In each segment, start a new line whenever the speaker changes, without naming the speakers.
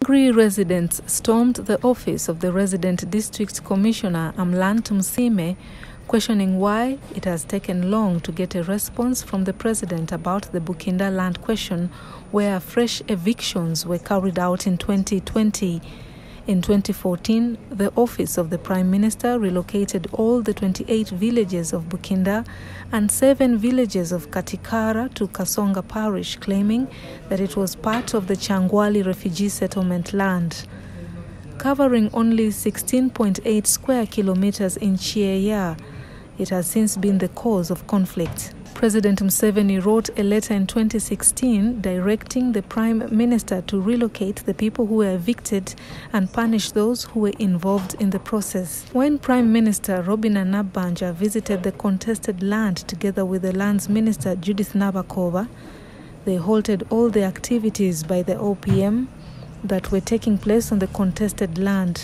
Angry residents stormed the office of the Resident District Commissioner Amlan Tumsime, questioning why it has taken long to get a response from the President about the Bukinda land question, where fresh evictions were carried out in 2020. In 2014, the office of the Prime Minister relocated all the 28 villages of Bukinda and 7 villages of Katikara to Kasonga Parish, claiming that it was part of the Changwali refugee settlement land. Covering only 16.8 square kilometers in Chieya, it has since been the cause of conflict. President Museveni wrote a letter in 2016 directing the Prime Minister to relocate the people who were evicted and punish those who were involved in the process. When Prime Minister Robin Nabbanja visited the contested land together with the Lands Minister Judith Nabakova, they halted all the activities by the OPM that were taking place on the contested land.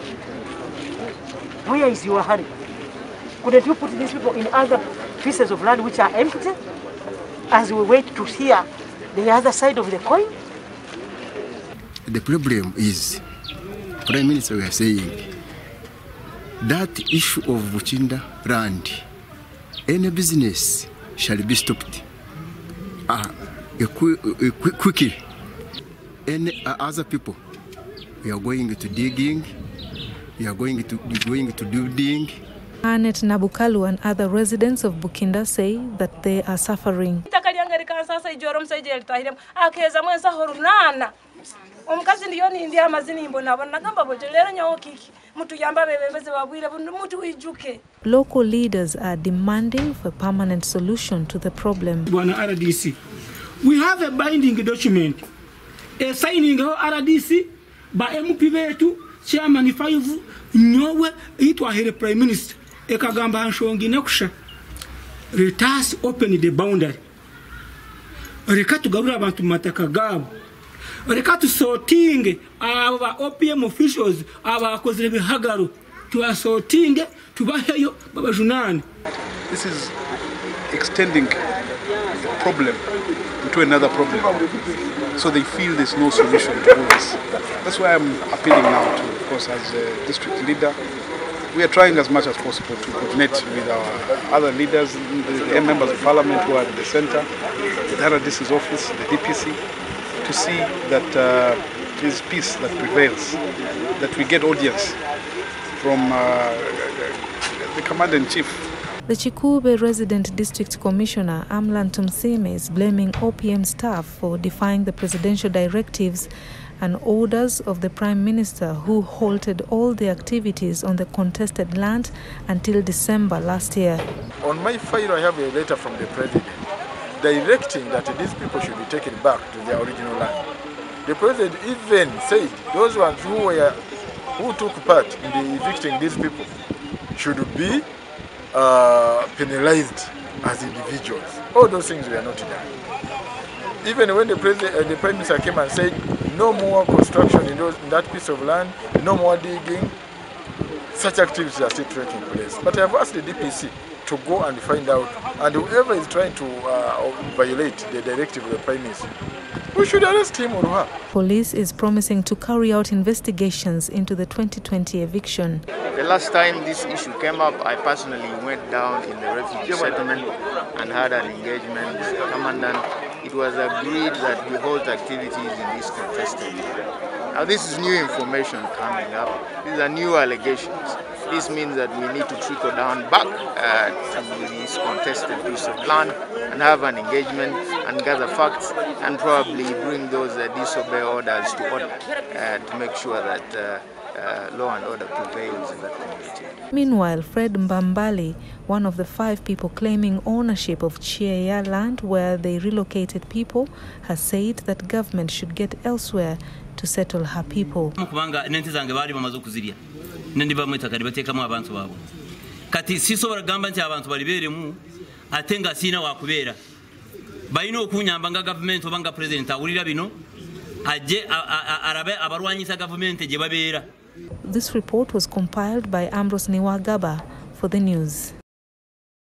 Where is your hurry? Couldn't you put these people in other pieces of land which are empty as we wait to hear the other side of the coin?
The problem is, Prime Minister, we are saying that issue of Bukinda land, any business shall be stopped quickly. Any other people, we are going to digging, we are going to building.
Annette Nabukalu and other residents of Bukinda say that they are suffering. Local leaders are demanding for a permanent solution to the problem.
We have a binding document, a signing of RDC by MP2, Chairman 5, Nyowe, it was the Prime Minister. Ekagamba nshongi nekusha. Let us open the boundary. Reka tugarura abantu mataka gabo. Reka tusotinge aba OPM officials abakoze bihagaro. Tuasotinge tubaheyo babajunani.
This is extending the problem into another problem. So they feel there's no solution to do this. That's why I'm appealing now to, of course, as a district leader. We are trying as much as possible to coordinate with our other leaders, the members of parliament who are at the center, the RDC's office, the DPC, to see that there is peace that prevails, that we get audience from the Commander-in-Chief.
The Chikube Resident District Commissioner Amlan Tumsime is blaming OPM staff for defying the presidential directives and orders of the Prime Minister, who halted all the activities on the contested land until December last year.
On my file, I have a letter from the President directing that these people should be taken back to their original land. The President even said those ones who took part in the evicting these people should be penalized as individuals. All those things were not done. Even when the Prime Minister came and said no more construction in that piece of land, no more digging, such activities are still taking place. But I have asked the DPC to go and find out, and whoever is trying to violate the directive of the Prime Minister, we should arrest him or her.
Police is promising to carry out investigations into the 2020 eviction.
The last time this issue came up, I personally went down in the refugee settlement and had an engagement with the commandant. It was agreed that we hold activities in this contested area. Now this is new information coming up. These are new allegations. This means that we need to trickle down back to this contested piece of land and have an engagement and gather facts and probably bring those disobey orders to order to make sure that law and order prevails in that community.
Meanwhile, Fred Mbambali, one of the 5 people claiming ownership of Chieya land where they relocated people, has said that government should get elsewhere to settle her people.
Kati sisobora gamba nti abantu baliberemu atenga sina wakubera bayino okunyamba nga government obanga president awulira bino aje arabe abarwanyisa government je babera.
This report was compiled by Ambrose Niwagaba for the news.